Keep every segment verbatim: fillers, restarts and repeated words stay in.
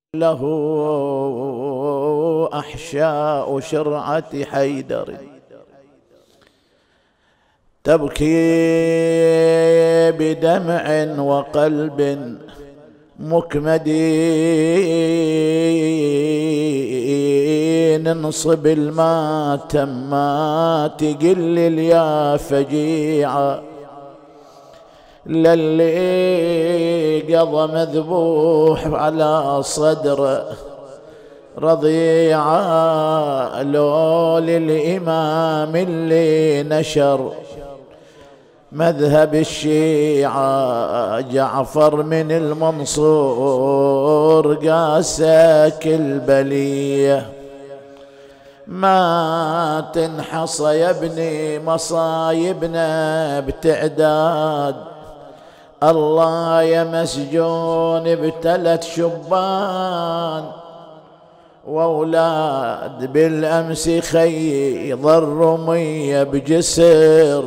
له أحشاء شرعة حيدر تبكي بدمع وقلب مكمد ننصب الماتم ما تقلل يا فجيعة للي قضى مذبوح على صدره رضيعة لو للإمام اللي نشر مذهب الشيعة جعفر من المنصور قاسك البلية ما تنحصى يا ابني مصايبنا بتعداد الله يا مسجون بتلت شبان واولاد بالامس خيض الرمية بجسر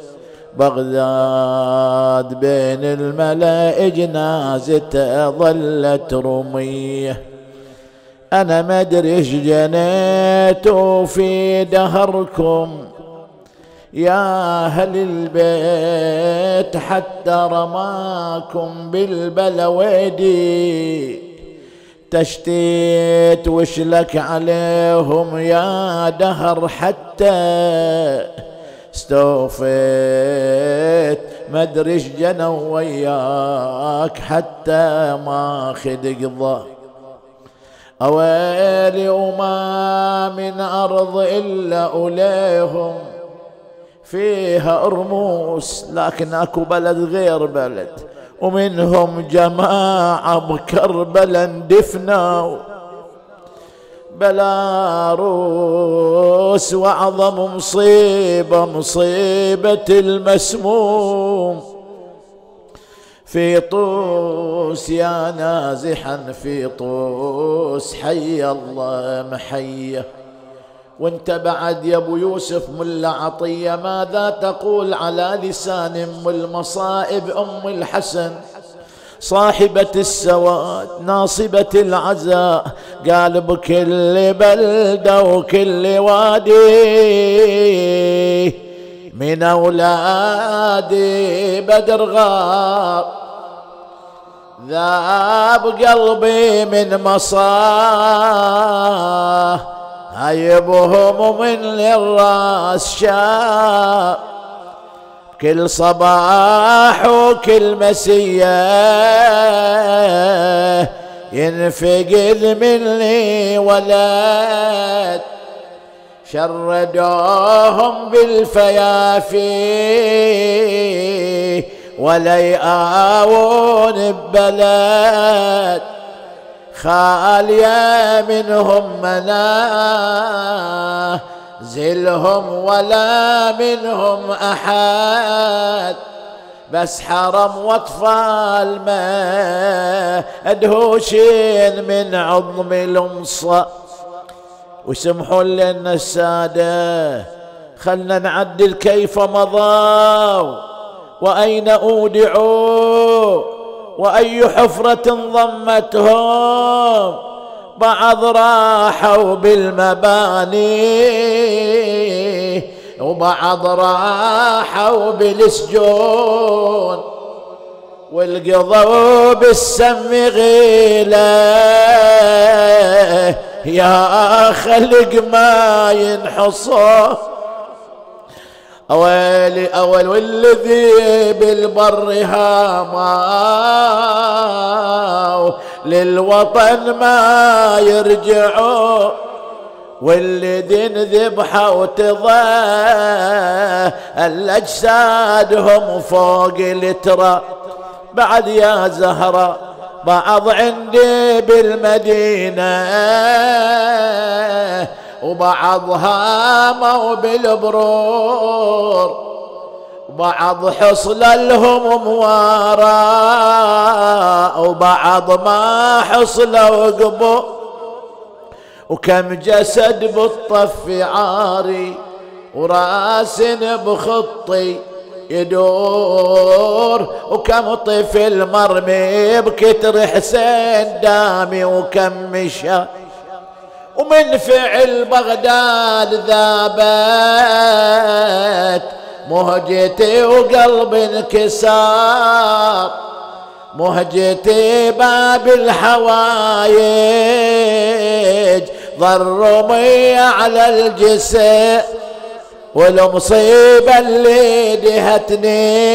بغداد بين الملا جنازته ظلت رمية انا ما ادري ايش جنيتوا في دهركم يا أهل البيت حتى رماكم بالبلويدي تشتيت وشلك عليهم يا دهر حتى استوفيت مدري ايش جنوا وياك حتى ما خد قضى اويلي وما من ارض الا اليهم فيها أرموس لكن اكو بلد غير بلد ومنهم جماعة بكربلا اندفنوا بلاروس واعظم مصيبة مصيبة المسموم في طوس يا نازحا في طوس حي الله محيه. وانت بعد يا ابو يوسف ملا عطية ماذا تقول على لسان ام المصائب ام الحسن صاحبة السواد ناصبة العزاء قال بكل بلدة وكل وادي من اولادي بدر غاب ذاب قلبي من مصاه هيبهم من للراس شاب كل صباح وكل مسية ينفقد مني ولد شردوهم بالفيافي ولا يآوون ببلد خالية منهم منازلهم ولا منهم أحد بس حرم واطفال ما ادهوشين من عظم الامصة. وسمحوا لنا السادة خلنا نعدل كيف مضوا وأين أودعوا وأي حفرة ضمتهم بعض راحوا بالمباني وبعض راحوا بالسجون والقضوا بالسم غيله يا خلق ما ينحصى أويلي أول والذي بالبر هاموا للوطن ما يرجعوا والذي ذبحوا تظل أجسادهم فوق الترى بعد يا زهرة بعض عندي بالمدينة وبعضها مو بالبرور وبعض حصل لهم موارى وبعض ما حصل وقبو وكم جسد بالطف عاري وراس بخطي يدور، وكم طفل مرمي بكتر حسين دامي، وكم مشى ومن فعل بغداد ذابت مهجتي وقلب انكسار، مهجتي باب الحوايج ضرمي على الجسر، والمصيبة اللي دهتني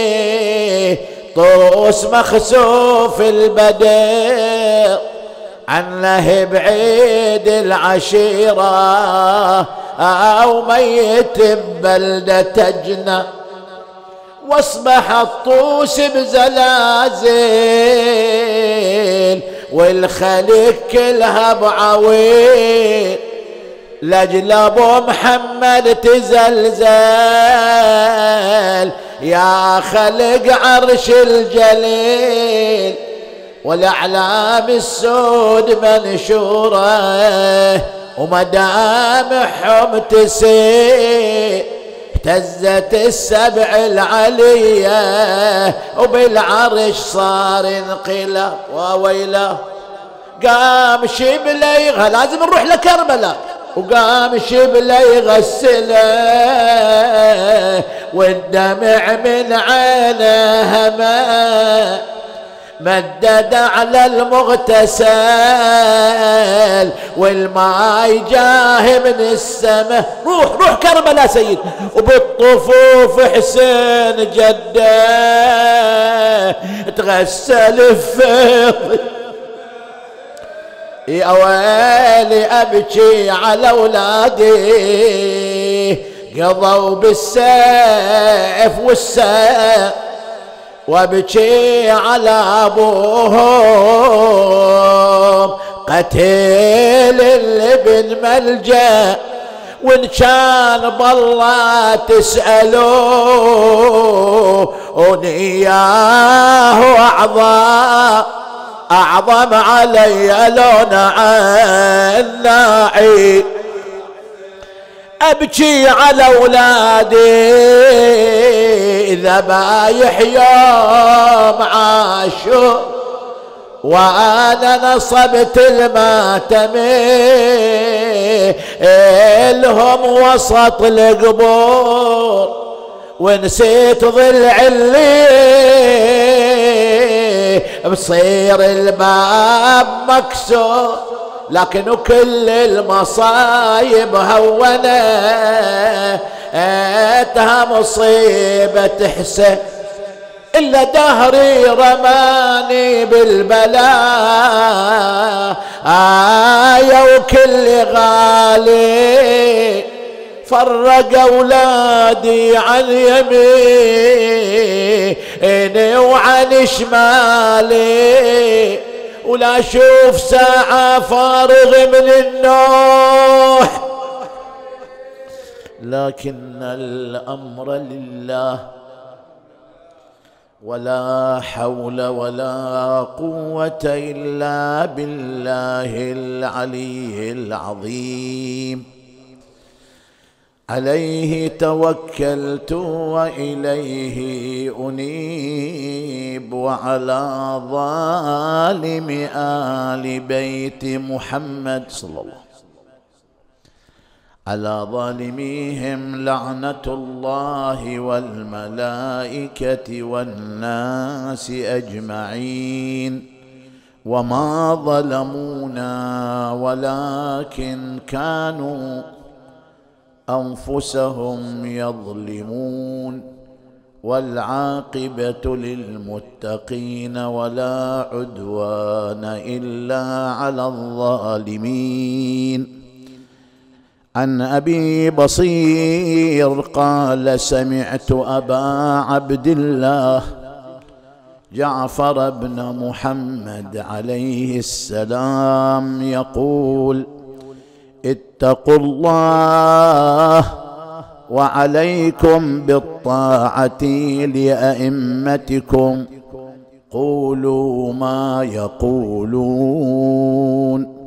طوس مخسوف البدر، عنه بعيد العشيرة أو ميت ببلدة جنة، واصبح الطوس بزلازل والخليج كلها بعويل، لاجل ابو محمد تزلزل يا خلق عرش الجليل، والاعلام السود منشوره ومدامعهم تسيل، اهتزت السبع العليه وبالعرش صار انقلاب وويله، قام شبله يغسل، لازم نروح لكربلاء، وقام شبله يغسله والدمع من عينه ما مدد على المغتسل، والماء جاه من السماء. روح روح كربلاء سيد، وبالطفوف حسين جده تغسل الفيض. يا ويلي ابكي على اولادي قضوا بالسيف والسيف، وابكي على ابوهم قتيل الابن ملجأ، وان كان بالله تسألوه ونياه اعظم اعظم علي لون عناعي، ابكي على اولادي ذبايح يوم عاشور، وانا نصبت الماتم لهم وسط القبور، ونسيت ضلع اللي بصير الباب مكسور، لكن كل المصايب هونتها مصيبة حسين، إلا دهري رماني بالبلاء آية وكل غالي فرق أولادي عن يميني وعن شمالي، ولا أشوف ساعة فارغ من النوح، لكن الأمر لله ولا حول ولا قوة إلا بالله العلي العظيم. عليه توكلت وإليه أنيب، وعلى ظالم آل بيت محمد صلى الله عليه وسلم على ظالميهم لعنة الله والملائكة والناس أجمعين، وما ظلمونا ولكن كانوا أنفسهم يظلمون، والعاقبة للمتقين ولا عدوان إلا على الظالمين. عن أبي بصير قال سمعت أبا عبد الله جعفر بن محمد عليه السلام يقول: اتقوا الله وعليكم بالطاعة لأئمتكم، قولوا ما يقولون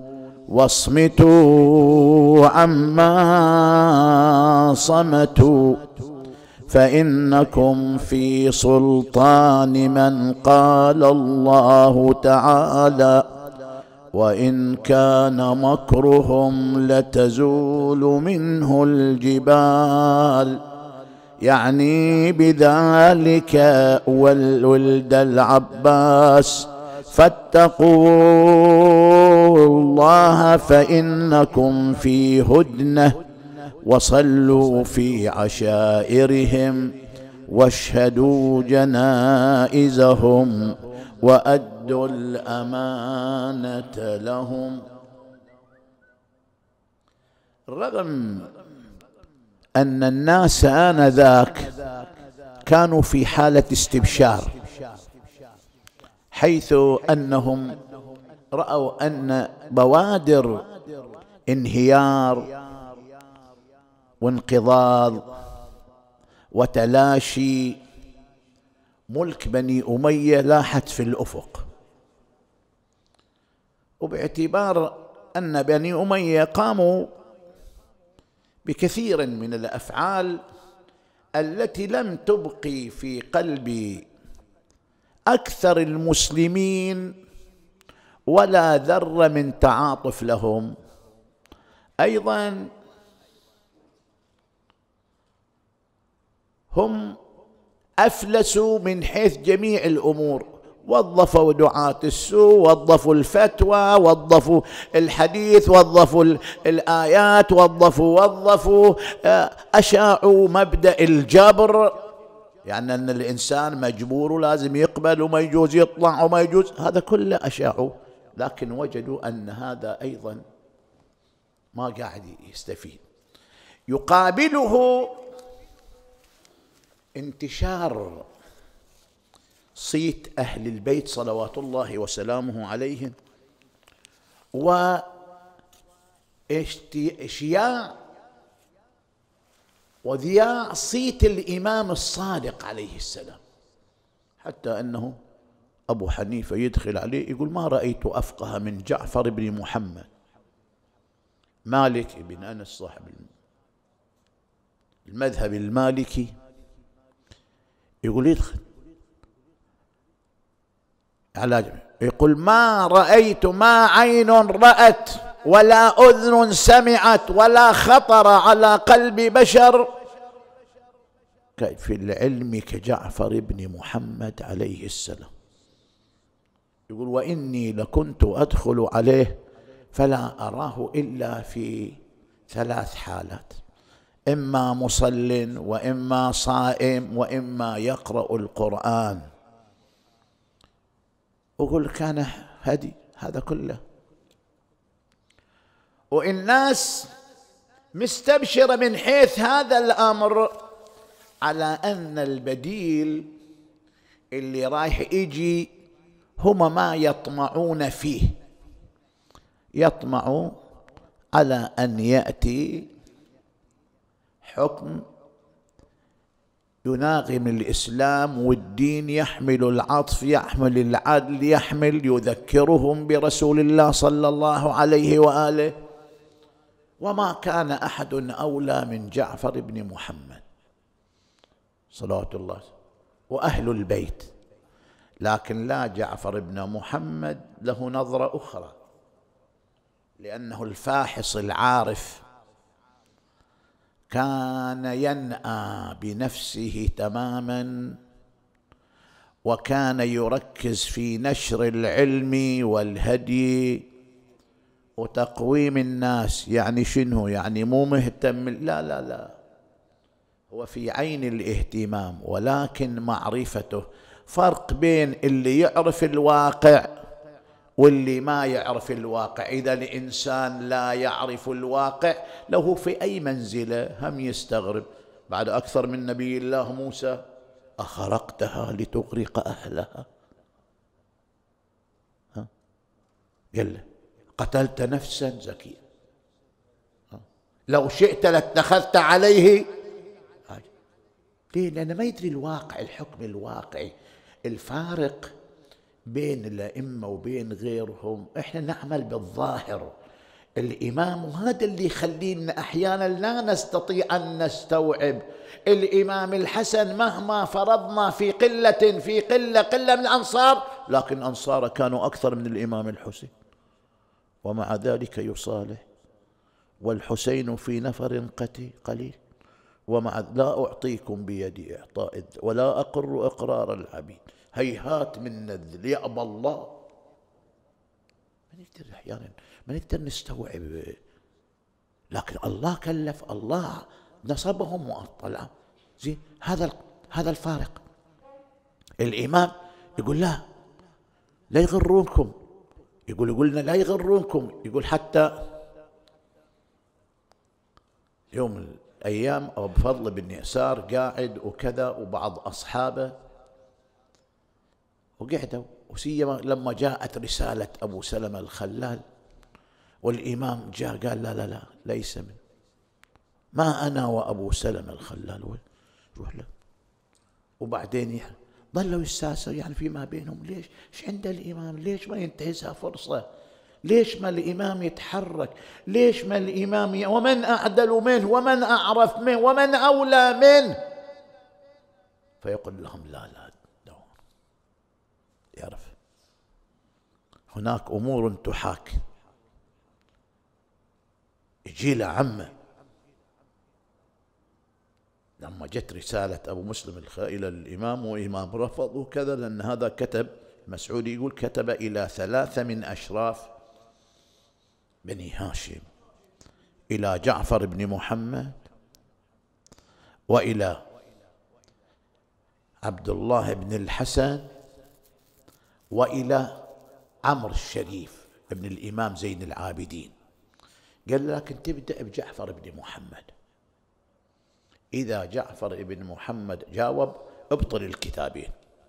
واصمتوا عما صمتوا، فإنكم في سلطان من قال الله تعالى: وإن كان مكرهم لتزول منه الجبال، يعني بذلك والولد العباس. فاتقوا الله فإنكم في هدنة، وصلوا في عشائرهم، واشهدوا جنائزهم، وأدوا الأمانة لهم. رغم أن الناس آنذاك كانوا في حالة استبشار، حيث أنهم رأوا أن بوادر انهيار وانقضاض وتلاشي ملك بني أمية لاحت في الأفق، وباعتبار أن بني أمية قاموا بكثير من الأفعال التي لم تبقي في قلب أكثر المسلمين ولا ذرة من تعاطف لهم. أيضا هم أفلسوا من حيث جميع الأمور، وظفوا دعاة السوء، وظفوا الفتوى، وظفوا الحديث، وظفوا الآيات، وظفوا وظفوا أشاعوا مبدأ الجبر، يعني أن الإنسان مجبور ولازم يقبل وما يجوز يطلع وما يجوز، هذا كله أشاعوا. لكن وجدوا أن هذا أيضا ما قاعد يستفيد. يقابله انتشار صيت أهل البيت صلوات الله وسلامه عليهم، واشتياع وذياع صيت الإمام الصادق عليه السلام، حتى أنه أبو حنيفة يدخل عليه يقول: ما رأيت أفقه من جعفر بن محمد. مالك بن أنس صاحب المذهب المالكي يقول يدخل على يقول: ما رأيت، ما عين رأت ولا أذن سمعت ولا خطر على قلب بشر في العلم كجعفر بن محمد عليه السلام. يقول: وإني لكنت أدخل عليه فلا أراه إلا في ثلاث حالات: إما مصل، وإما صائم، وإما يقرأ القرآن. وقل كان هدي هذا كله، والناس مستبشرة من حيث هذا الأمر على أن البديل اللي رايح يجي هم ما يطمعون فيه، يطمعوا على أن يأتي حكم يناغم الإسلام والدين، يحمل العطف، يحمل العدل، يحمل يذكرهم برسول الله صلى الله عليه وآله. وما كان أحد أولى من جعفر بن محمد صلوات الله وأهل البيت، لكن لا، جعفر بن محمد له نظرة أخرى، لأنه الفاحص العارف كان ينأى بنفسه تماما، وكان يركز في نشر العلم والهدي وتقويم الناس. يعني شنو؟ يعني مو مهتم، لا لا لا، هو في عين الاهتمام، ولكن معرفته. فرق بين اللي يعرف الواقع واللي ما يعرف الواقع. إذا الإنسان لا يعرف الواقع له في أي منزلة هم يستغرب. بعد أكثر من نبي الله موسى: أخرقتها لتغرق أهلها؟ ها؟ قال له: قتلت نفسا زكية، لو شئت لاتخذت عليه. ليه؟ لأنه ما يدري الواقع، الحكم الواقعي. الفارق بين الأئمة وبين غيرهم، إحنا نعمل بالظاهر، الإمام، وهذا اللي يخلينا أحيانا لا نستطيع أن نستوعب. الإمام الحسن مهما فرضنا في قلة في قلة قلة من الأنصار، لكن أنصاره كانوا أكثر من الإمام الحسين، ومع ذلك يصالح. والحسين في نفر قليل، ومع لا أعطيكم بيدي إعطاء ولا أقر إقرار العبيد، هيهات من الذل يأبى الله. ما نقدر أحيانا ما نقدر نستوعب، لكن الله كلف، الله نصبهم وأطلعهم. زين، هذا هذا الفارق. الإمام يقول لا لا يغرونكم، يقول يقولنا لا يغرونكم، يقول حتى يوم من الأيام أبو فضل بن يسار قاعد وكذا وبعض أصحابه وقعدوا، وسيما لما جاءت رسالة أبو سلمة الخلال والإمام جاء قال لا لا لا ليس من ما أنا وأبو سلمة الخلال، روح له. وبعدين ظلوا يستاسوا يعني فيما بينهم، ليش ايش عند الإمام، ليش ما ينتهزها فرصة، ليش ما الإمام يتحرك، ليش ما الإمام ي... ومن أعدل منه ومن أعرف منه ومن أولى منه. فيقول لهم لا لا دور. يعرف هناك أمور تحاك. يجي له عمه لما جت رسالة أبو مسلم الخائلة للإمام، وإمام رفض وكذا، لأن هذا كتب مسعودي يقول كتب إلى ثلاثة من أشراف بني هاشم، إلى جعفر بن محمد، وإلى عبد الله بن الحسن، وإلى عمرو الشريف ابن الإمام زين العابدين. قال لكن تبدأ بجعفر بن محمد، إذا جعفر بن محمد جاوب ابطل الكتابين،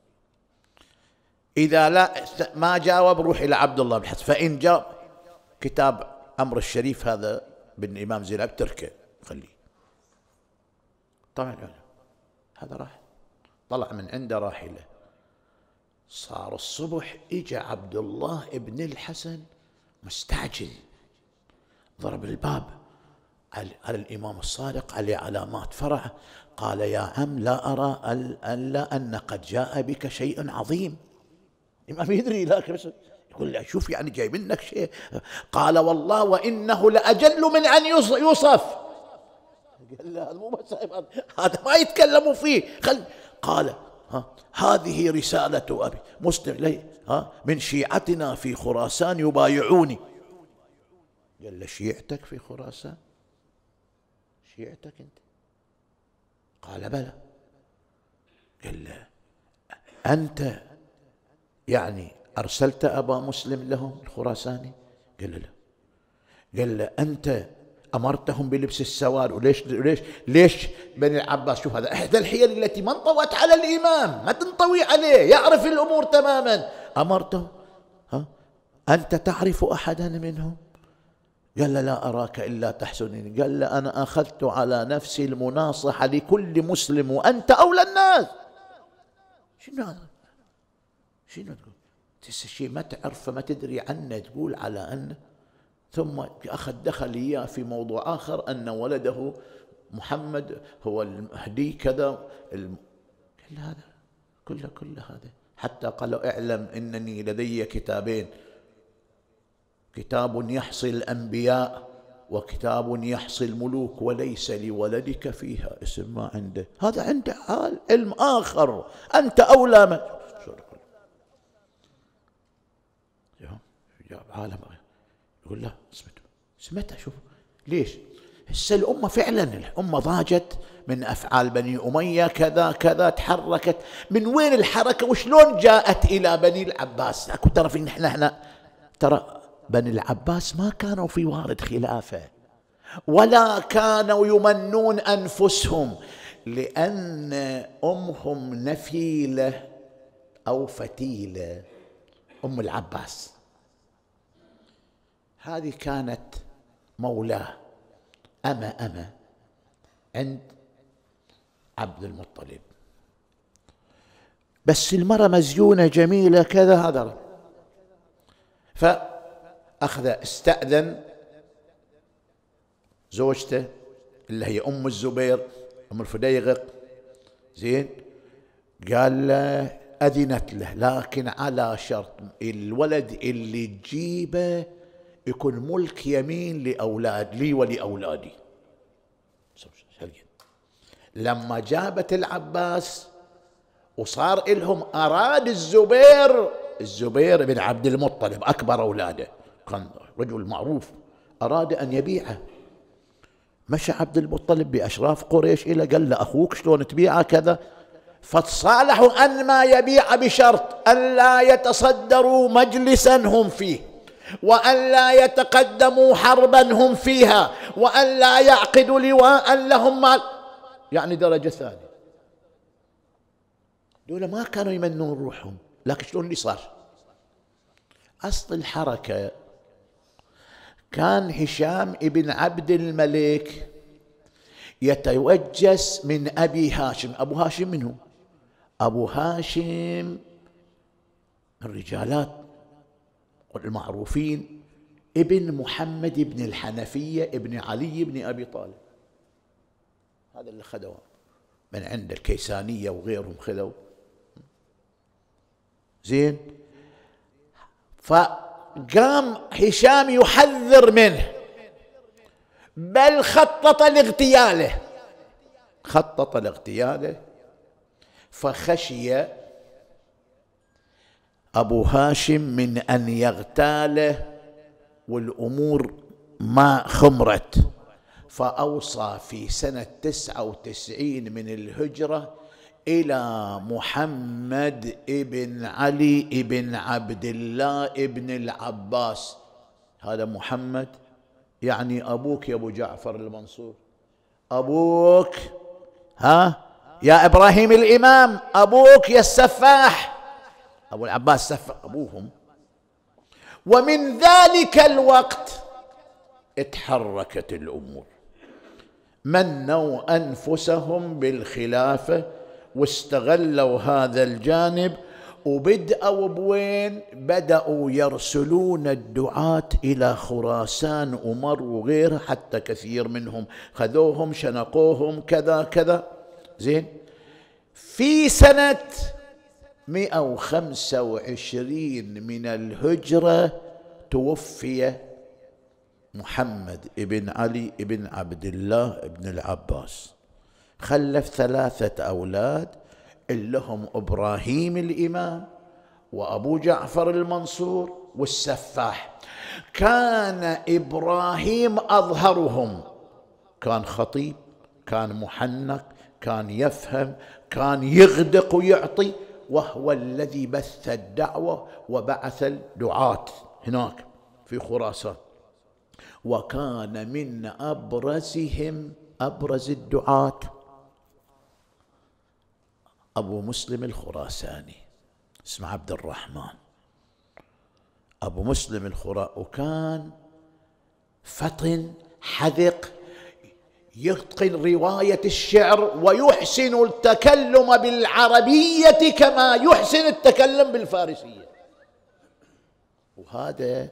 إذا لا ما جاوب روح إلى عبد الله بن الحسن، فإن جاوب كتاب عمرو الشريف هذا بن الإمام زين العابدين تركه خليه. طبعا هذا راح طلع من عنده راحلة. صار الصبح إجا عبد الله بن الحسن مستعجل، ضرب الباب على الإمام الصادق عليه علامات فرح، قال يا عم لا أرى ألا أن قد جاء بك شيء عظيم. الإمام يدري لكن بس يقول له شوف يعني جاي منك شيء. قال والله وإنه لأجل من أن يوصف. قال له هذا مو مسائل، هذا ما يتكلموا فيه خل. قال ها هذه رسالة أبي مسلم لي ها من شيعتنا في خراسان يبايعوني. قال له شيعتك في خراسان؟ شيعتك أنت؟ قال بلى. قال له أنت يعني أرسلت أبا مسلم لهم الخراساني؟ قال له لا. قال له أنت أمرتهم بلبس السواد؟ وليش ليش ليش بني العباس؟ شوف هذا إحدى الحيل التي ما انطوت على الإمام، ما تنطوي عليه، يعرف الأمور تماما. أمرتهم ها أنت تعرف أحدا منهم؟ قال له لا أراك إلا تحسنني. قال له أنا أخذت على نفسي المناصحة لكل مسلم وأنت أولى الناس. شنو هذا؟ شنو تقول؟ شيء ما تعرفه ما تدري عنه تقول على أنه. ثم أخذ دخل إياه في موضوع آخر أن ولده محمد هو المهدي كذا الم... كل هذا كله كله هذا. حتى قالوا اعلم إنني لدي كتابين، كتاب يحصي الأنبياء وكتاب يحصي الملوك، وليس لولدك فيها اسم ما عنده. هذا عنده حال علم آخر، أنت أولى من جاب عالم. يقول لا اسمته سمتها. شوف ليش هسه الأمة فعلا الأمة ضاجت من أفعال بني أمية كذا كذا، تحركت. من وين الحركة وشلون جاءت إلى بني العباس؟ أكو ترى في نحن احنا ترى بني العباس ما كانوا في وارد خلافة ولا كانوا يمنون أنفسهم، لأن أمهم نفيلة أو فتيلة، أم العباس هذه كانت مولاه أما أما عند عبد المطلب. بس المرأة مزيونة جميلة كذا، هذا فأخذ استأذن زوجته اللي هي أم الزبير أم الفديغق، زين، قال له أذنت له لكن على شرط الولد اللي تجيبه يكون ملك يمين لأولاد لي ولأولادي. لما جابت العباس وصار إلهم أراد الزبير الزبير بن عبد المطلب أكبر أولاده، كان رجل معروف، أراد أن يبيعه. مشى عبد المطلب بأشراف قريش إلى قال له أخوك شلون تبيعه كذا، فتصالحوا أن ما يبيع بشرط أن لا يتصدروا مجلسا هم فيه، وأن لا يتقدموا حربا هم فيها، وأن لا يعقدوا لواء لهم مال، يعني درجة ثانية. دول ما كانوا يمنون روحهم، لكن شلون اللي صار؟ أصل الحركة كان هشام ابن عبد الملك يتوجس من أبي هاشم. أبو هاشم منه؟ أبو هاشم من الرجالات المعروفين، ابن محمد ابن الحنفية ابن علي ابن أبي طالب، هذا اللي خذوه من عند الكيسانية وغيرهم خذوا، زين. فقام هشام يحذر منه، بل خطط لاغتياله خطط لاغتياله فخشي أبو هاشم من أن يغتاله والأمور ما خمرت، فأوصى في سنة تسعة وتسعين من الهجرة إلى محمد ابن علي ابن عبد الله ابن العباس. هذا محمد يعني أبوك يا أبو جعفر المنصور، أبوك ها يا إبراهيم الإمام، أبوك يا السفاح، أبو العباس سفاح أبوهم. ومن ذلك الوقت اتحركت الأمور، منوا أنفسهم بالخلافة واستغلوا هذا الجانب، وبدأوا بوين؟ بدأوا يرسلون الدعاة إلى خراسان ومر وغيرها، حتى كثير منهم خذوهم شنقوهم كذا كذا، زين. في سنة مئة وخمسة وعشرين من الهجرة توفي محمد ابن علي ابن عبد الله ابن العباس، خلف ثلاثة أولاد اللي هم إبراهيم الإمام وأبو جعفر المنصور والسفاح. كان إبراهيم أظهرهم، كان خطيب، كان محنك، كان يفهم، كان يغدق ويعطي، وهو الذي بث الدعوة وبعث الدعاة هناك في خراسان. وكان من أبرزهم أبرز الدعاة أبو مسلم الخراساني، اسمه عبد الرحمن أبو مسلم الخراساني، وكان فطن حذق، يتقن رواية الشعر ويحسن التكلم بالعربية كما يحسن التكلم بالفارسية. وهذا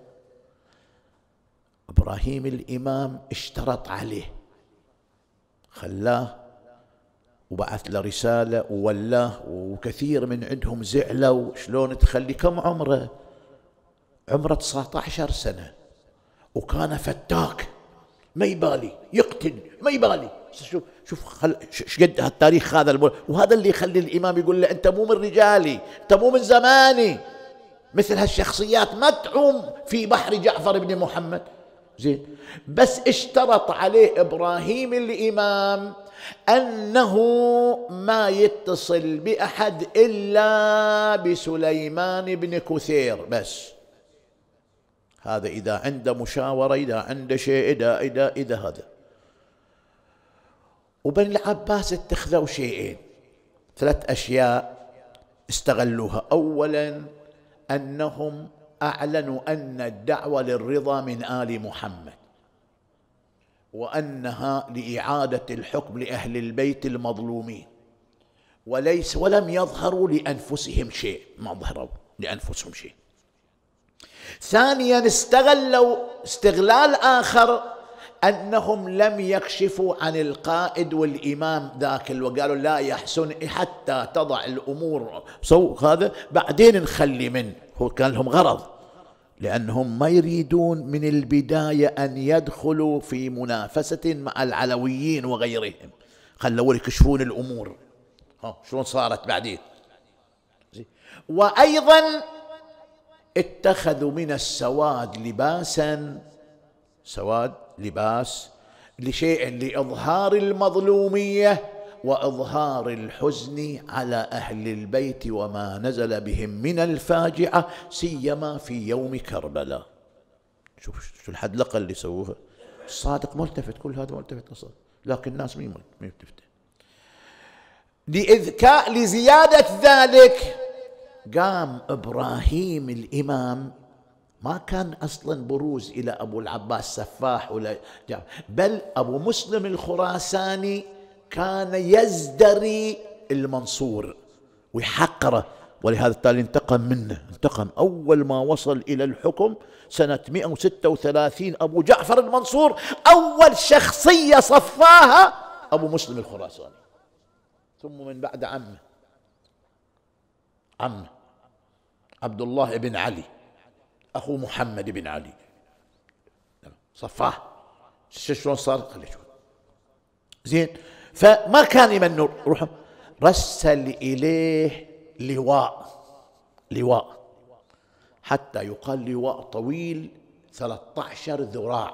إبراهيم الإمام اشترط عليه، خلاه وبعث له رسالة وولاه، وكثير من عندهم زعلوا، شلون تخلي؟ كم عمره؟ عمره تسعة عشر سنة، وكان فتاك ما يبالي، يقتل ما يبالي. شوف شوف خل... ش قد هالتاريخ هذا البول. وهذا اللي يخلي الإمام يقول له أنت مو من رجالي، أنت مو من زماني. مثل هالشخصيات ما تعوم في بحر جعفر بن محمد، زين. بس اشترط عليه إبراهيم الإمام أنه ما يتصل بأحد إلا بسليمان بن كثير بس. هذا إذا عنده مشاورة، إذا عنده شيء، إذا إذا إذا هذا. وبني العباس اتخذوا شيئين، ثلاث أشياء استغلوها. أولا أنهم أعلنوا أن الدعوة للرضا من آل محمد، وأنها لإعادة الحكم لأهل البيت المظلومين، وليس ولم يظهروا لأنفسهم شيء، ما ظهروا لأنفسهم شيء. ثانيا استغلوا استغلال آخر أنهم لم يكشفوا عن القائد والإمام ذاك، وقالوا لا يحسن حتى تضع الأمور سو هذا بعدين نخلي منه. هو كان لهم غرض، لأنهم ما يريدون من البداية أن يدخلوا في منافسة مع العلويين وغيرهم، خلوا يكشفون الأمور ها شلون صارت بعدين. وأيضا اتخذوا من السواد لباسا، سواد لباس لشيء لإظهار المظلومية وإظهار الحزن على أهل البيت وما نزل بهم من الفاجعة، سيما في يوم كربلاء. شوف شو الحدلقة اللي سووها. الصادق ملتفت، كل هذا ملتفت أصلا، لكن الناس مين ملتفتة. لإذكاء لزيادة ذلك قام إبراهيم الإمام، ما كان أصلا بروز إلى أبو العباس سفاح ولا جاب، بل أبو مسلم الخراساني كان يزدري المنصور ويحقره، ولهذا التالي انتقم منه. انتقم أول ما وصل إلى الحكم سنة مئة وستة وثلاثين أبو جعفر المنصور، أول شخصية صفاها أبو مسلم الخراساني، ثم من بعد عمه عمه عبد الله بن علي أخو محمد بن علي صفاه. شلون صار؟ خلي شوف زين. فما كان يمنوا روحه، رسل إليه لواء لواء حتى يقال لواء طويل ثلاثة عشر ذراع،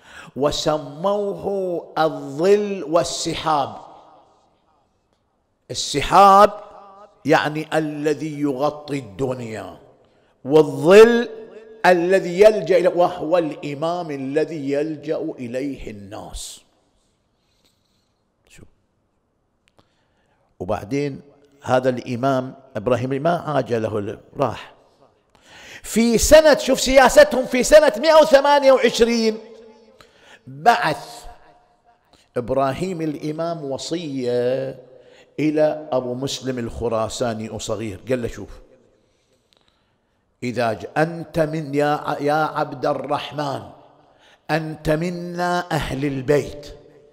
وسموه الظل والسحاب. السحاب يعني الذي يغطي الدنيا، والظل الذي يلجأ إليه، وهو الإمام الذي يلجأ إليه الناس. شو وبعدين هذا الإمام إبراهيم ما عاجله، راح في سنة، شوف سياستهم، في سنة مئة وثمانية وعشرين بعث إبراهيم الإمام وصية إلى أبو مسلم الخراساني وصغير، قال له شوف إذا أنت من يا, يا عبد الرحمن أنت منا أهل البيت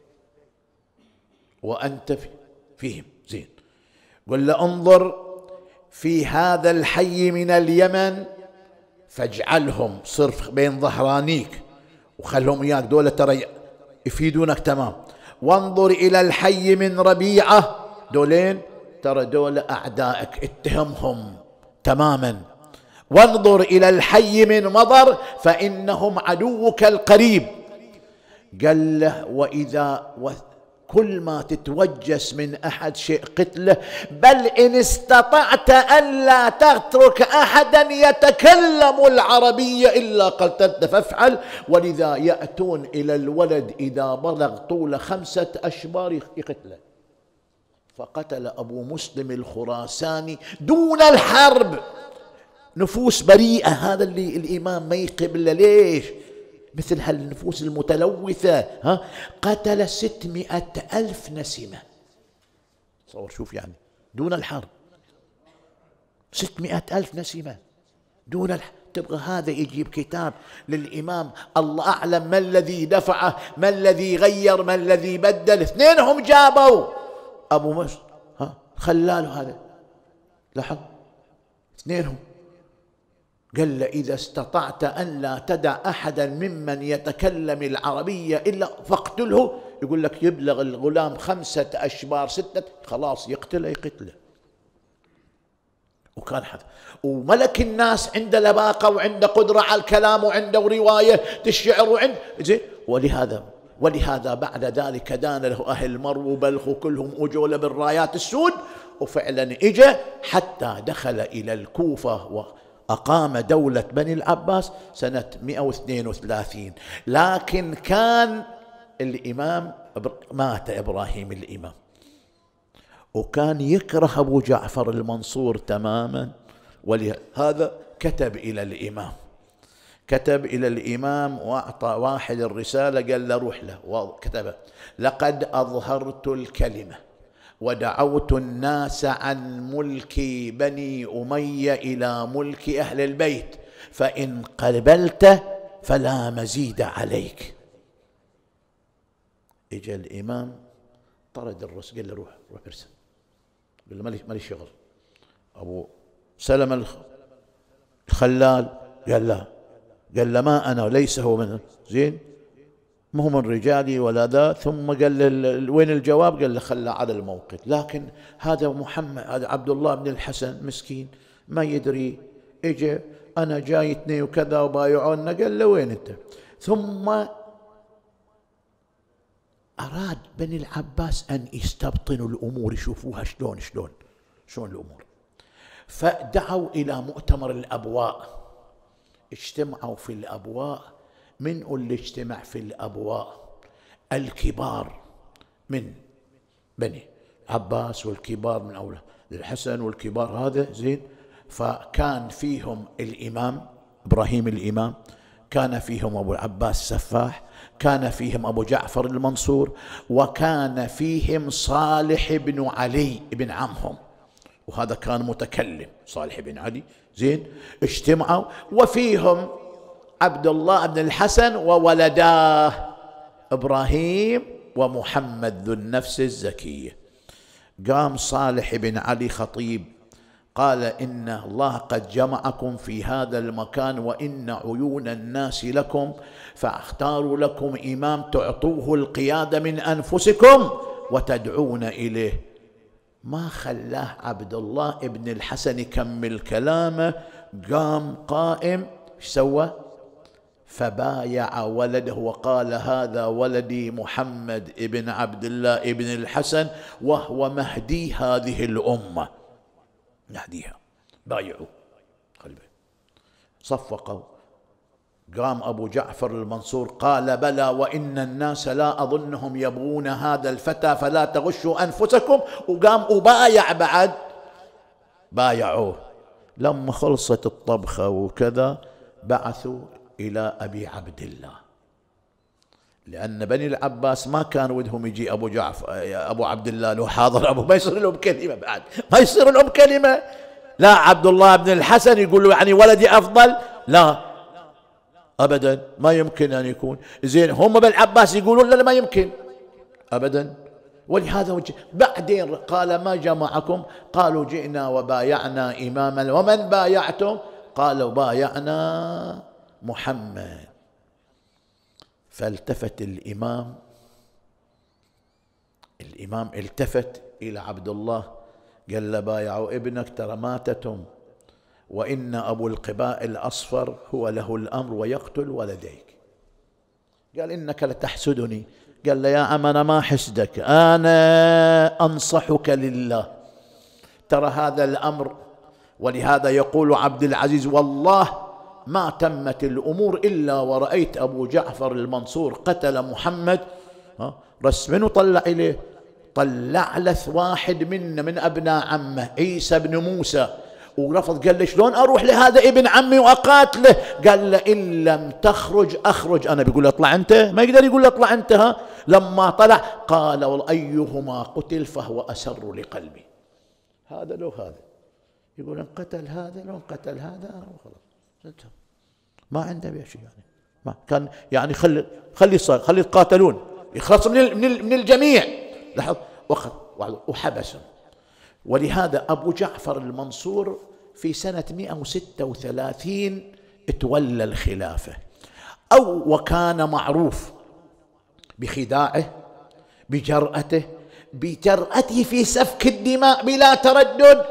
وأنت فيهم زين، قل له انظر في هذا الحي من اليمن فاجعلهم صرف بين ظهرانيك وخلهم إياك، دولة ترى يفيدونك تمام. وانظر إلى الحي من ربيعة، دولين ترى دولة أعدائك اتهمهم تماما. وانظر إلى الحي من مضر فإنهم عدوك القريب. قال له وإذا كل ما تتوجس من أحد شيء قتله، بل إن استطعت أن لا تترك أحدا يتكلم العربية إلا قتلت فافعل. ولذا يأتون إلى الولد إذا بلغ طول خمسة أشبار يقتله. فقتل أبو مسلم الخراساني دون الحرب نفوس بريئة. هذا اللي الإمام ما يقبل، ليش؟ مثل هالنفوس المتلوثة. ها قتل ستمائة ألف نسمة، تصور شوف يعني دون الحرب ستمائة ألف نسمة دون الحرب. تبغى هذا يجيب كتاب للإمام الله أعلم ما الذي دفعه، ما الذي غير، ما الذي بدل. اثنينهم جابوا أبو مصر، ها خلاله هذا لاحظ اثنينهم. قال له إذا استطعت أن لا تدع أحدا ممن يتكلم العربية إلا فاقتله. يقول لك يبلغ الغلام خمسة أشبار ستة خلاص يقتله يقتله. وكان حذ وملك الناس عنده لباقة وعنده قدرة على الكلام وعنده رواية الشعر وعنده زين. ولهذا ولهذا بعد ذلك دان له أهل مرو وبلخ وكلهم أجوا له بالرايات السود. وفعلا إجا حتى دخل إلى الكوفة وأقام دولة بني العباس سنة مئة واثنين وثلاثين. لكن كان الإمام مات إبراهيم الإمام، وكان يكره أبو جعفر المنصور تماما. ولهذا كتب إلى الإمام كتب إلى الإمام وأعطى واحد الرسالة قال له روح له وكتب لقد أظهرت الكلمة ودعوت الناس عن ملك بني أمية إلى ملك أهل البيت، فإن قبلت فلا مزيد عليك. إجا الإمام طرد الرسل، قال له روح روح ارسل، قال له مالي شغل. أبو سلمة الخلال قال لا، قال له ما أنا ليس هو من زين، ما هو من رجالي ولا ذا. ثم قال له وين الجواب؟ قال له خلى على الموقف. لكن هذا محمد، هذا عبد الله بن الحسن مسكين ما يدري، اجى انا جايتني وكذا وبايعونا. قال له وين انت؟ ثم اراد بني العباس ان يستبطنوا الامور، يشوفوها شلون شلون شلون الامور. فدعوا الى مؤتمر الابواء، اجتمعوا في الابواء. من اللي اجتمع في الابواء؟ الكبار من بني عباس، والكبار من اولاد الحسن، والكبار هذا زين. فكان فيهم الامام ابراهيم الامام، كان فيهم ابو العباس السفاح، كان فيهم ابو جعفر المنصور، وكان فيهم صالح بن علي بن عمهم، وهذا كان متكلم صالح بن علي زين. اجتمعوا، وفيهم عبد الله بن الحسن وولداه إبراهيم ومحمد ذو النفس الزكية. قام صالح بن علي خطيب قال إن الله قد جمعكم في هذا المكان، وإن عيون الناس لكم، فاختاروا لكم إمام تعطوه القيادة من أنفسكم وتدعون إليه. ما خلاه عبد الله بن الحسن يكمل كلامه، قام قائم ايش سوى؟ فبايع ولده وقال هذا ولدي محمد ابن عبد الله ابن الحسن، وهو مهدي هذه الأمة، نهديها. بايعوا قلبه، صفقوا. قام أبو جعفر المنصور قال بلى وإن الناس لا أظنهم يبغون هذا الفتى فلا تغشوا أنفسكم، وقام أبايع بعد. بايعوه. لما خلصت الطبخة وكذا بعثوا إلى أبي عبد الله، لأن بني العباس ما كان ودهم يجي أبو جعفر أبو عبد الله لو حاضر أبو، ما يصير لهم كلمة بعد، ما يصير لهم كلمة. لا عبد الله بن الحسن يقول له يعني ولدي أفضل، لا أبدا ما يمكن أن يكون. زين هم بالعباس يقولون لا ما يمكن أبدا. ولهذا وجه. بعدين قال ما جمعكم؟ قالوا جئنا وبايعنا إماما. ومن بايعتم؟ قالوا بايعنا محمد. فالتفت الإمام الإمام التفت إلى عبد الله قال له بايعوا ابنك ترى ماتتم، وإن أبو القباء الأصفر هو له الأمر ويقتل ولديك. قال إنك لتحسدني. قال له يا عم أنا ما حسدك، أنا أنصحك لله، ترى هذا الأمر. ولهذا يقول عبد العزيز والله ما تمت الأمور إلا ورأيت أبو جعفر المنصور قتل محمد رسمه طلع إليه، طلع لث واحد منا من أبناء عمه عيسى بن موسى ورفض. قال لي شلون أروح لهذا ابن عمي وأقاتله؟ قال له إن لم تخرج أخرج أنا. بيقول اطلع أنت، ما يقدر يقول اطلع أنت. ها لما طلع قال أيهما قتل فهو أسر لقلبي، هذا لو هذا. يقول ان قتل هذا لو قتل هذا خلاص ما عنده شيء يعني. ما كان يعني خلي خلي خلي يتقاتلون يخلص من من الجميع. لاحظ وحبسهم. ولهذا أبو جعفر المنصور في سنة مئة وستة وثلاثين تولى الخلافة، أو وكان معروف بخداعه، بجرأته، بجرأته في سفك الدماء بلا تردد.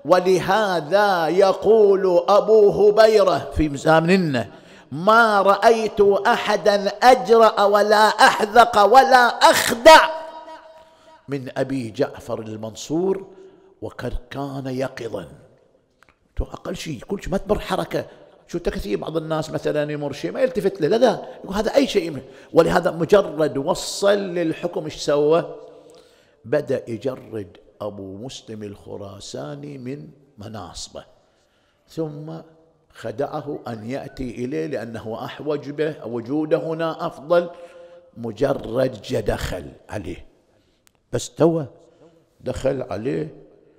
ولهذا يقول أبو هبيرة في مزامننا ما رأيت أحدا أجرأ ولا أحذق ولا أخدع من أبي جعفر المنصور، وقد كان يقظا. أقل شيء كل شيء ما تمر حركة. شو كثير بعض الناس مثلا يمر شيء ما يلتفت له، لا لا يقول هذا أي شيء. ولهذا مجرد وصل للحكم ايش سوى؟ بدأ يجرد أبو مسلم الخراساني من مناصبه، ثم خدعه أن يأتي إليه لأنه أحوج به، وجوده هنا أفضل. مجرد دخل عليه بس توه دخل عليه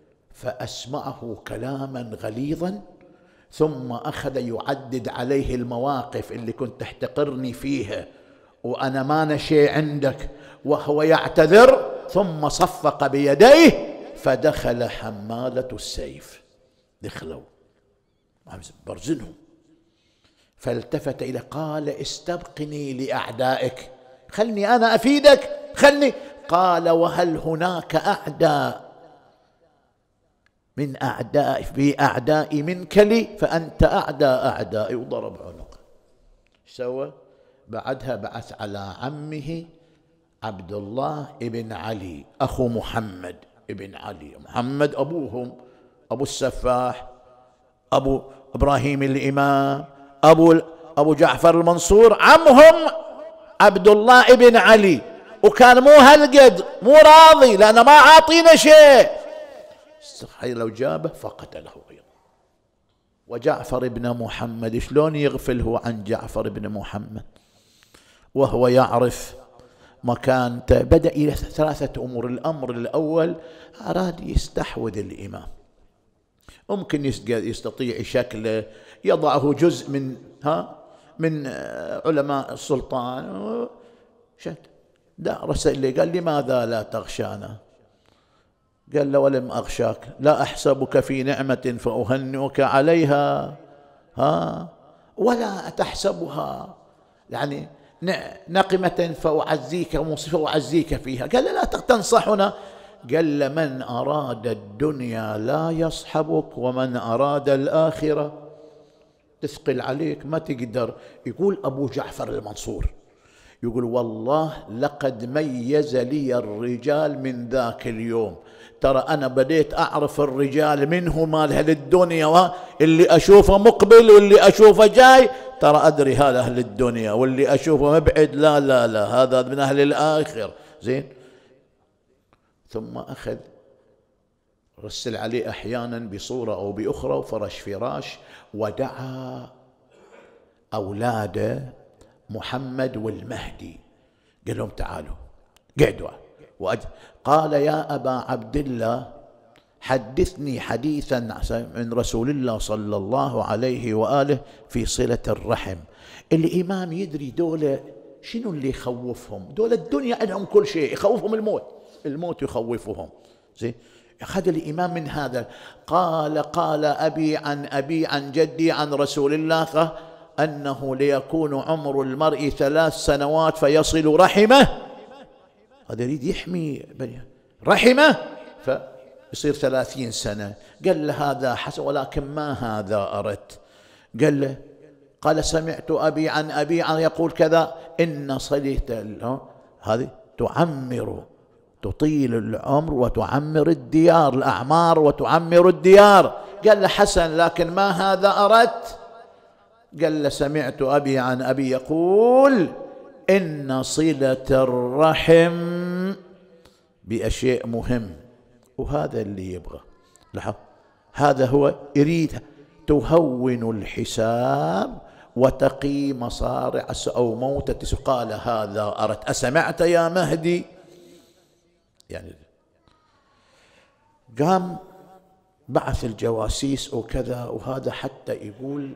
فأسمعه كلاما غليظا، ثم أخذ يعدد عليه المواقف اللي كنت تحتقرني فيها وأنا ما نشي عندك وهو يعتذر ثم صفق بيديه فدخل حمالة السيف. دخلوا برزنهم، فالتفت إلى قال استبقني لأعدائك، خلني أنا أفيدك، خلني. قال وهل هناك أعداء من أعداء في أعداء منك لي؟ فأنت أعداء أعدائي. وضرب عنقه. سوى بعدها بعث على عمه عبد الله ابن علي أخو محمد ابن علي، محمد أبوهم أبو السفاح، أبو إبراهيم الإمام، أبو أبو جعفر المنصور، عمهم عبد الله ابن علي. وكان مو هالقد مو راضي لأنه ما عاطينا شيء، استحيل لو جابه فقتله أيضا. وجعفر ابن محمد شلون يغفل هو عن جعفر ابن محمد وهو يعرف مكانته؟ بدأ إلى ثلاثة أمور. الأمر الأول أراد يستحوذ الإمام، ممكن يستطيع شكله، يضعه جزء من ها من علماء السلطان. درس اللي قال لماذا لا تغشانا؟ قال له ولم أغشاك، لا أحسبك في نعمة فأهنئك عليها ها ولا تحسبها يعني نقمة فأعزيك ومصيبة فأعزيك فيها. قال لا تنصحنا. قال من أراد الدنيا لا يصحبك ومن أراد الآخرة تثقل عليك ما تقدر. يقول أبو جعفر المنصور يقول والله لقد ميز لي الرجال من ذاك اليوم. ترى أنا بديت أعرف الرجال منه مال أهل الدنيا، اللي أشوفه مقبل واللي أشوفه جاي ترى أدري هذا أهل الدنيا، واللي أشوفه مبعد لا لا لا هذا من أهل الآخر. زين. ثم أخذ رسل عليه أحيانا بصورة أو بأخرى وفرش فراش، ودعا أولاده محمد والمهدي قال لهم تعالوا قعدوا. قال يا أبا عبد الله حدثني حديثا من رسول الله صلى الله عليه وآله في صلة الرحم. الإمام يدري دولة شنو اللي يخوفهم؟ دولة الدنيا عندهم كل شيء، يخوفهم الموت، الموت يخوفهم. زين. أخذ الإمام من هذا. قال قال أبي عن أبي عن جدي عن رسول الله أنه ليكون عمر المرء ثلاث سنوات فيصل رحمه. هذا يريد يحمي رحمه فيصير ثلاثين سنة. قال له هذا حسن ولكن ما هذا أردت. قال له قال سمعت أبي عن أبي عن يقول كذا إن صلة هذه تعمر تطيل العمر وتعمر الديار، الأعمار وتعمر الديار. قال له حسن لكن ما هذا أردت. قال له سمعت أبي عن أبي يقول إن صلة الرحم بأشياء مهم. وهذا اللي يبغى لحظة. هذا هو يريد تهون الحساب وتقي مصارع أو موتة. قال هذا أردت. أسمعت يا مهدي؟ يعني قام بعث الجواسيس وكذا وهذا، حتى يقول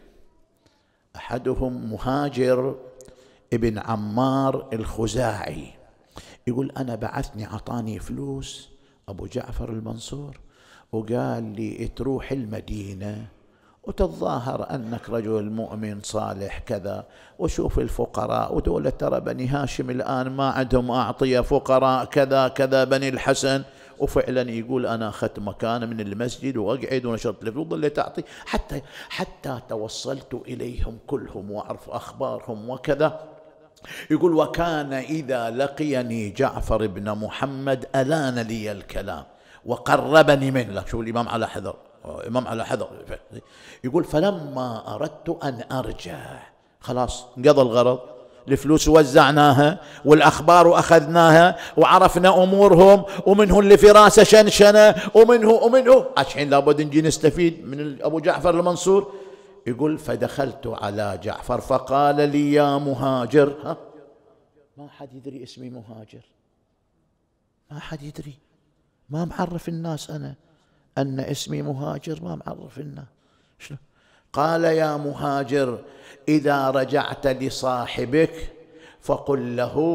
أحدهم مهاجر ابن عمار الخزاعي يقول أنا بعثني عطاني فلوس أبو جعفر المنصور وقال لي تروح المدينة وتتظاهر أنك رجل مؤمن صالح كذا، وشوف الفقراء ودولة ترى بني هاشم الآن ما عندهم أعطية، فقراء كذا كذا بني الحسن. وفعلا يقول أنا أخذت مكان من المسجد وأقعد ونشرت الفلوس اللي تعطي حتى حتى توصلت إليهم كلهم وأعرف أخبارهم وكذا. يقول وكان إذا لقيني جعفر بن محمد ألان لي الكلام وقربني منه. لا شوف الإمام على حذر، إمام على حذر. يقول فلما أردت أن أرجع خلاص انقضى الغرض، الفلوس وزعناها والأخبار أخذناها وعرفنا أمورهم، ومنه اللي في راسه شنشنة ومنه ومنه الحين لابد نجي نستفيد من أبو جعفر المنصور. يقول فدخلت على جعفر فقال لي يا مهاجر. ها ما حد يدري اسمي مهاجر، ما حد يدري، ما معرف الناس أنا أن اسمي مهاجر، ما معرف الناس. شلون؟ قال يا مهاجر إذا رجعت لصاحبك فقل له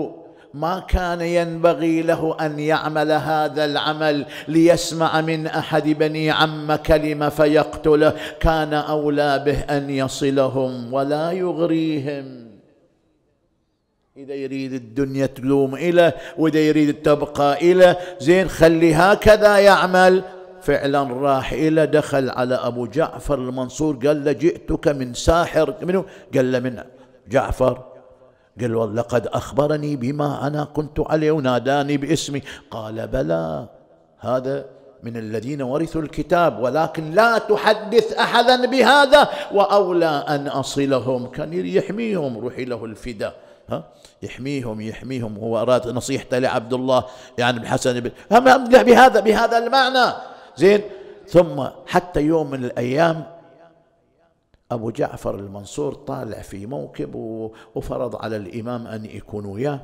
ما كان ينبغي له أن يعمل هذا العمل ليسمع من أحد بني عم كلمة فيقتله، كان أولى به أن يصلهم ولا يغريهم. إذا يريد الدنيا تلوم إله وإذا يريد تبقى إله، زين خلي هكذا يعمل. فعلا راح إلى دخل على أبو جعفر المنصور قال له جئتك من ساحر. منه؟ قال له من جعفر. قال له لقد أخبرني بما أنا كنت عليه وناداني باسمي. قال بلى، هذا من الذين ورثوا الكتاب، ولكن لا تحدث أحدا بهذا وأولى أن أصلهم. كان يحميهم، روحي له الفداء، ها يحميهم يحميهم. هو أراد نصيحته لعبد الله يعني الحسن بهذا بهذا المعنى. زين. ثم حتى يوم من الأيام أبو جعفر المنصور طالع في موكب وفرض على الإمام أن يكون وياه.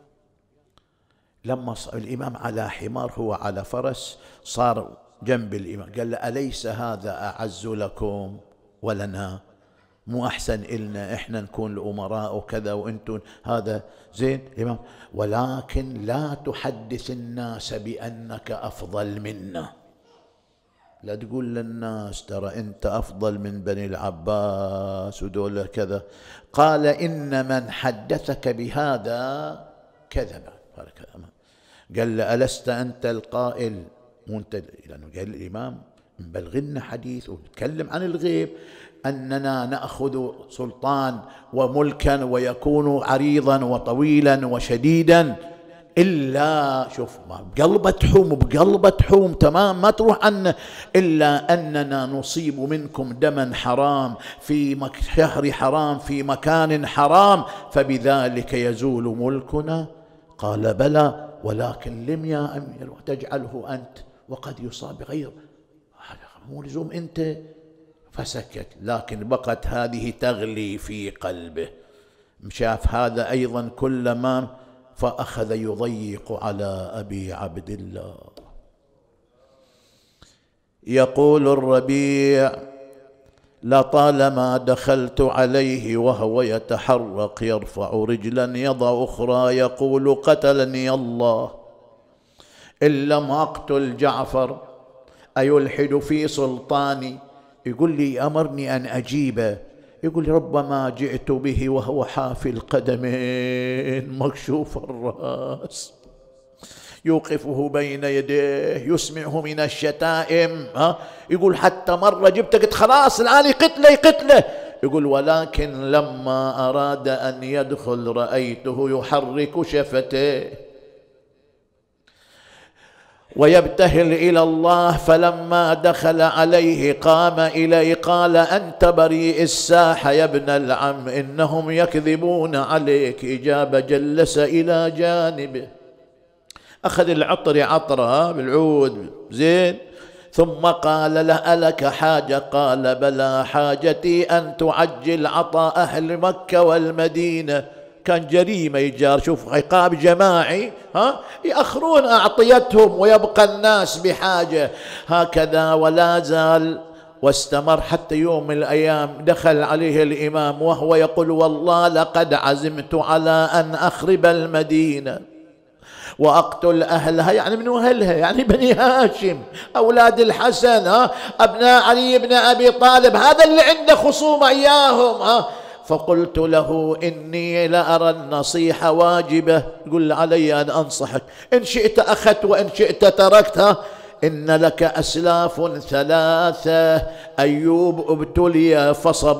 لما الإمام على حمار هو على فرس صار جنب الإمام، قال له أليس هذا أعز لكم ولنا؟ مو أحسن إلنا إحنا نكون الأمراء وكذا وأنتم هذا؟ زين. الإمام ولكن لا تحدث الناس بأنك أفضل منا، لا تقول للناس ترى أنت أفضل من بني العباس ودول كذا. قال إن من حدثك بهذا كذب. قال له ألست أنت القائل؟ مو أنت، لأنه قال الإمام مبلغنا حديث وتكلم عن الغيب أننا نأخذ سلطان وملكا ويكون عريضا وطويلا وشديدا، إلا شوف بقلبه تحوم بقلبه تحوم تمام ما تروح عنه، إلا أننا نصيب منكم دما حرام في شهر حرام في مكان حرام فبذلك يزول ملكنا. قال بلى، ولكن لم يا أمير وتجعله أنت وقد يصاب بغيره، مو لزوم أنت. فسكت، لكن بقت هذه تغلي في قلبه. شاف هذا أيضا كلما فأخذ يضيق على أبي عبد الله. يقول الربيع لطالما دخلت عليه وهو يتحرق يرفع رجلا يضع أخرى يقول قتلني الله إن لم أقتل جعفر أيلحد في سلطاني. يقول لي أمرني أن أجيبه، يقول ربما جئت به وهو حافي القدمين مكشوف الرأس، يوقفه بين يديه يسمعه من الشتائم. ها يقول حتى مرة جبته قلت خلاص الآن يقتله يقتله. يقول ولكن لما أراد أن يدخل رأيته يحرك شفتيه ويبتهل إلى الله، فلما دخل عليه قام إليه قال أنت بريء الساحة يا ابن العم إنهم يكذبون عليك. إجابة جلس إلى جانبه أخذ العطر عطرها بالعود زين، ثم قال له ألك حاجة؟ قال بلى، حاجتي أن تعجل عطاء أهل مكة والمدينة. كان جريمة يجار، شوف عقاب جماعي، ها يأخرون أعطيتهم ويبقى الناس بحاجة هكذا. ولا زال واستمر حتى يوم من الأيام دخل عليه الإمام وهو يقول والله لقد عزمت على أن أخرب المدينة وأقتل أهلها، يعني من أهلها يعني بني هاشم أولاد الحسن، ها أبناء علي بن أبي طالب، هذا اللي عنده خصومة إياهم. ها فقلت له إني لأرى النصيحة واجبة، قل علي أن أنصحك، إن شئت أخذت وإن شئت تركتها. إن لك أسلاف ثلاثة، أيوب ابتلي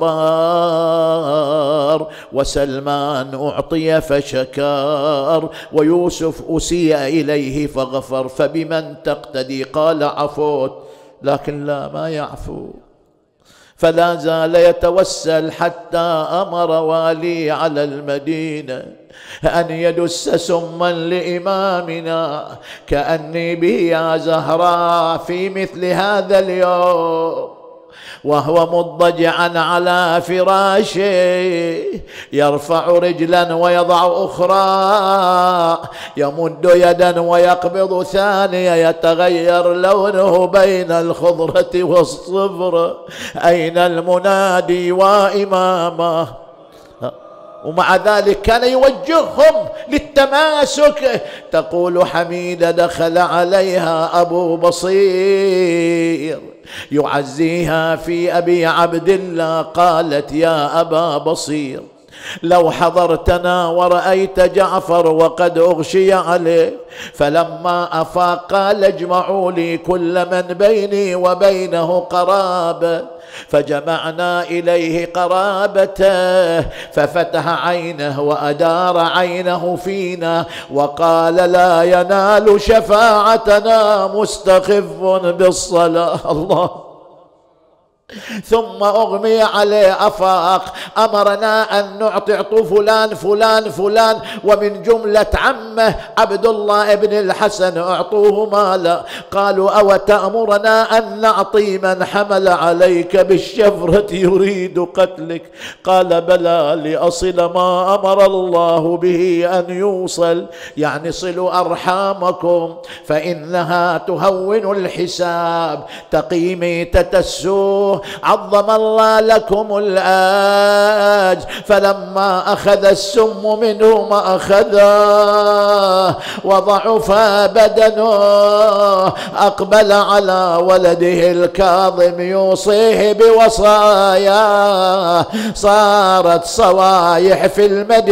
فصبر، وسلمان أعطي فشكر، ويوسف أسيء إليه فغفر، فبمن تقتدي؟ قال عفوت، لكن لا ما يعفو. فلا زال يتوسل حتى أمر والي على المدينة أن يدس سما لإمامنا كأني به يا زهراء في مثل هذا اليوم وهو مضجعا على فراشه يرفع رجلا ويضع أخرى، يمد يدا ويقبض ثانية، يتغير لونه بين الخضرة والصفر. أين المنادي وإمامه؟ ومع ذلك كان يوجههم للتماسك. تقول حميدة دخل عليها أبو بصير يعزيها في أبي عبد الله، قالت يا أبا بصير لو حضرتنا ورأيت جعفر وقد أغشي عليه. فلما أفاق قال اجمعوا لي كل من بيني وبينه قرابة، فجمعنا إليه قرابته، ففتح عينه وأدار عينه فينا وقال لا ينال شفاعتنا مستخف بالصلاة. الله. ثم أغمي عليه أفاق، أمرنا أن نعطي فلان فلان فلان، ومن جملة عمه عبد الله بن الحسن أعطوه مالا. قالوا أو تأمرنا أن نعطي من حمل عليك بالشفرة يريد قتلك؟ قال بلى لأصل ما أمر الله به أن يوصل، يعني صلوا أرحامكم فإنها تهون الحساب تقي ميتة السوء. عظم الله لكم الأجر. فلما أخذ السم منه ما أخذه وضعف بدنه أقبل على ولده الكاظم يوصيه بوصاياه. صارت صوايح في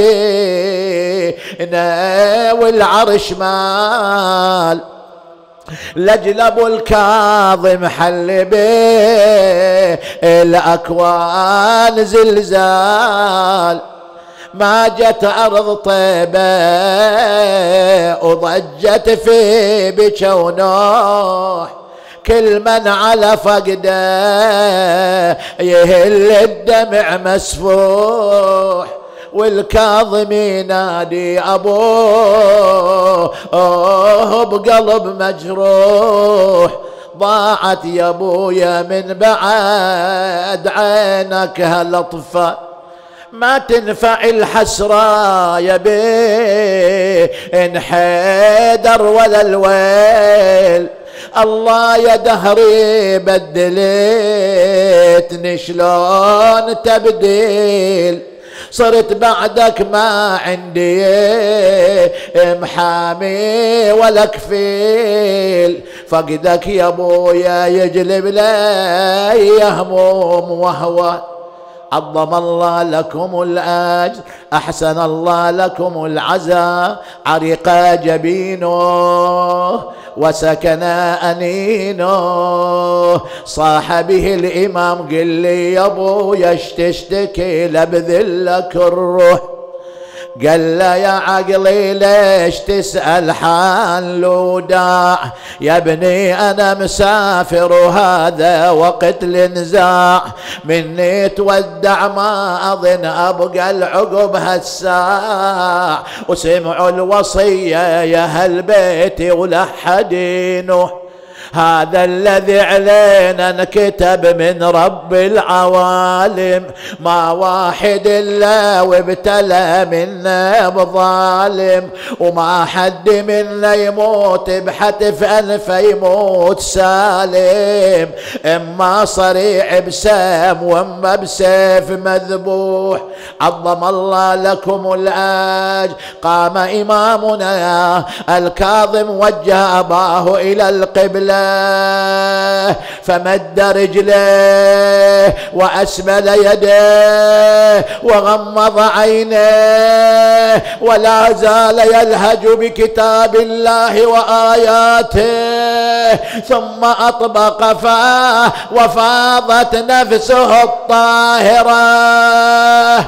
المدينة والعرش مال. لجلب الكاظم حل به الأكوان زلزال. ما جت أرض طيبة وضجت في بشونوح، كل من على فقده يهل الدمع مسفوح. والكاظم ينادي أبوه أوه بقلب مجروح. ضاعت يا ابويا من بعد عينك هالأطفال، ما تنفع الحسرة يا بين حيدر ولا الويل. الله يا دهري بدلتني شلون تبديل، صرت بعدك ما عندي محامي ولا كفيل. فقدك يا ابويا يجلب لي هموم وهوى. عظم الله لكم الأجر، أحسن الله لكم العزاء. عرق جبينه وسكن أنينه، صاح به الإمام قل لي يا ابويا اش تشتكي لبذلك الروح؟ قال له يا عقلي ليش تسأل حال الوداع؟ يا ابني أنا مسافر وهذا وقت النزاع، مني تودع ما أظن أبقى العقب هالساع. وسمعوا الوصية يا هالبيت ولحدينه، هذا الذي علينا انكتب من رب العوالم. ما واحد الا وابتلى منا بظالم، وما حد منا يموت بحتف انفه يموت سالم. اما صريع بسام واما بسيف مذبوح. عظم الله لكم الاجر. قام امامنا الكاظم وجه اباه الى القبله، فمد رجليه وأسمل يديه وغمض عينيه، ولا زال يلهج بكتاب الله وآياته. ثم أطبق فاه وفاضت نفسه الطاهرة.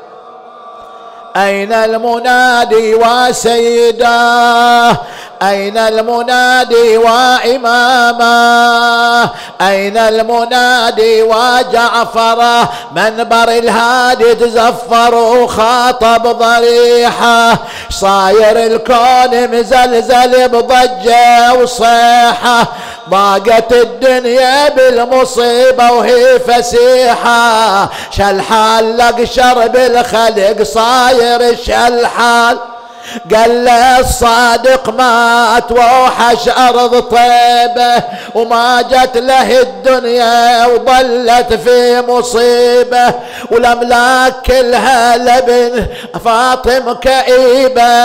أين المنادي وسيداه؟ أين المنادي وإمامه؟ أين المنادي وجعفره؟ منبر الهادي تزفر وخاطب ضريحه. صاير الكون مزلزل بضجة وصيحة، ضاقت الدنيا بالمصيبة وهي فسيحة. شالحال لك شرب الخلق صاير شالحال، قال له الصادق مات ووحش أرض طيبة، وما جت له الدنيا وظلت في مصيبة، والأملاك كلها لبن فاطم كئيبة،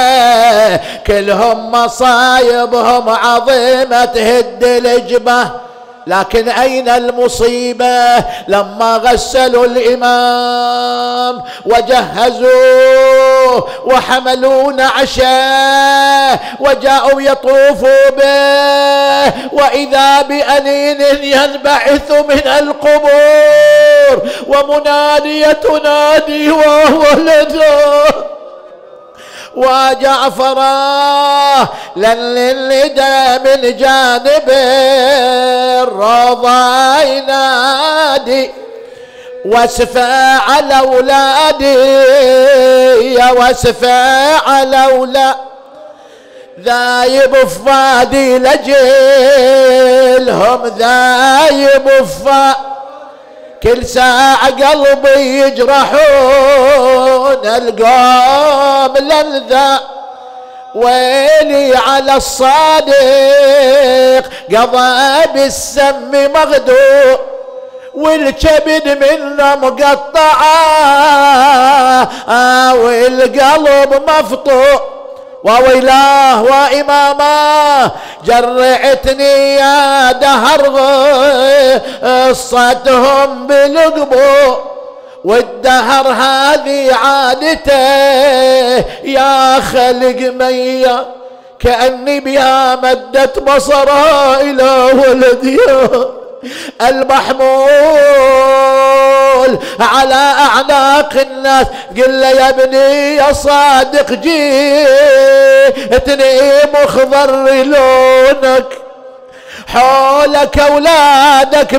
كلهم مصايبهم عظيمة تهد الجبة. لكن أين المصيبة؟ لما غسلوا الإمام وجهزوه وحملوا نعشه وجاءوا يطوفوا به، وإذا بأنين ينبعث من القبور ومنادية تنادي وولده وجعفرا لن الندى من جانب الروضة ينادي، واسفى على أولادي يا واسفى على أولادي، ذايب فادي لجلهم ذايب فادي، كل ساعة قلبي يجرحون القوم للذا، ويلي على الصادق قضى بالسم مغدور، والكبد منه مقطعة والقلب مفطور، وويلاه وإماماه جرعتني يا دهر قصتهم بالقبور، والدهر هذه عادته يا خلق ميا، كأني بها مدت بصرها إلى ولدها المحمول على أعناق الناس. قل له يا ابني يا صادق جيتني مخضر لونك، حولك أولادك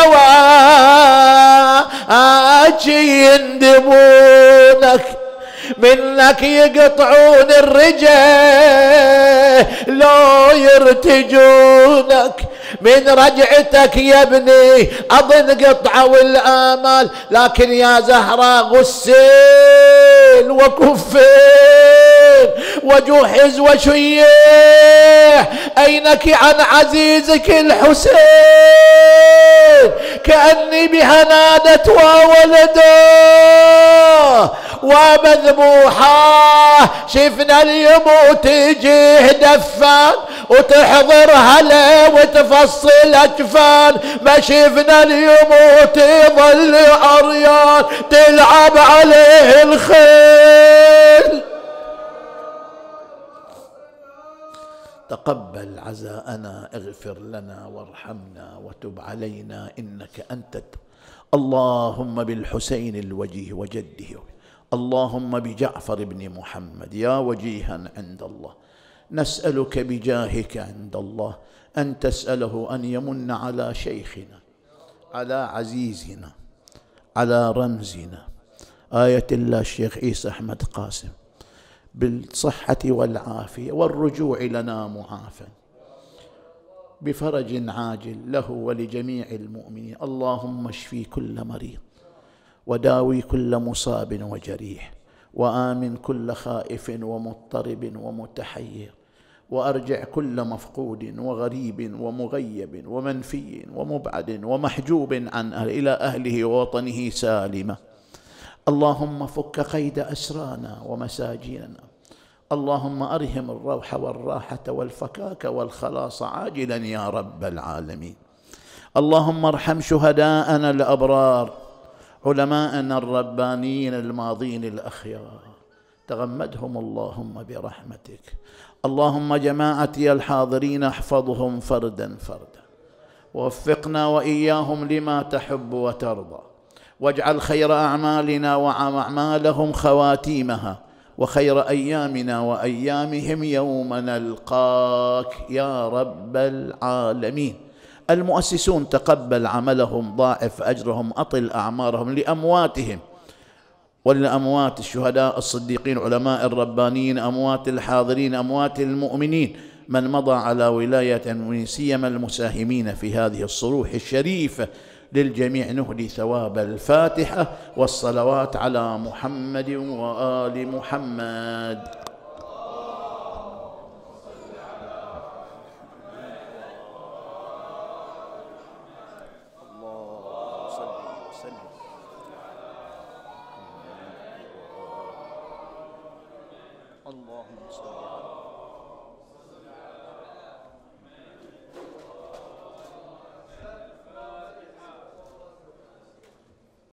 بالبواجي يندبونك، منك يقطعون الرجال لو يرتجونك، من رجعتك يا ابني أظن قطعة والآمال، لكن يا زهراء غسيل وكفين وجهز وشيح، أينك عن عزيزك الحسين، كأني بها نادت وولده ومذبوحة، شفنا اليموت يجيه دفان وتحضر هلا وتفصل أجفان، ما شفنا اليموت يظل عريان تلعب عليه الخيل. تقبل عزاءنا، اغفر لنا وارحمنا وتب علينا إنك أنت. اللهم بالحسين الوجيه وجده، اللهم بجعفر بن محمد يا وجيها عند الله، نسألك بجاهك عند الله أن تسأله أن يمن على شيخنا، على عزيزنا، على رمزنا آية الله الشيخ عيسى أحمد قاسم بالصحة والعافية والرجوع لنا معافى، بفرج عاجل له ولجميع المؤمنين. اللهم اشفي كل مريض، وداوي كل مصاب وجريح، وآمن كل خائف ومضطرب ومتحير، وأرجع كل مفقود وغريب ومغيب ومنفي ومبعد ومحجوب عن أهل إلى أهله ووطنه سالمة. اللهم فك قيد أسرانا ومساجيننا، اللهم أرهم الروح والراحة والفكاك والخلاص عاجلا يا رب العالمين. اللهم ارحم شهداءنا الأبرار، علماءنا الربانيين الماضين الأخيار، تغمدهم اللهم برحمتك. اللهم جماعتي الحاضرين احفظهم فردا فردا، ووفقنا وإياهم لما تحب وترضى، واجعل خير أعمالنا وأعمالهم خواتيمها، وخير أيامنا وأيامهم يوم نلقاك يا رب العالمين. المؤسسون تقبل عملهم، ضاعف أجرهم، أطل أعمارهم، لأمواتهم ولأموات الشهداء الصديقين علماء الربانيين، أموات الحاضرين، أموات المؤمنين من مضى على ولاية، سيما المساهمين في هذه الصروح الشريفة. للجميع نهدي ثواب الفاتحة والصلوات على محمد وآل محمد. اللهم صل على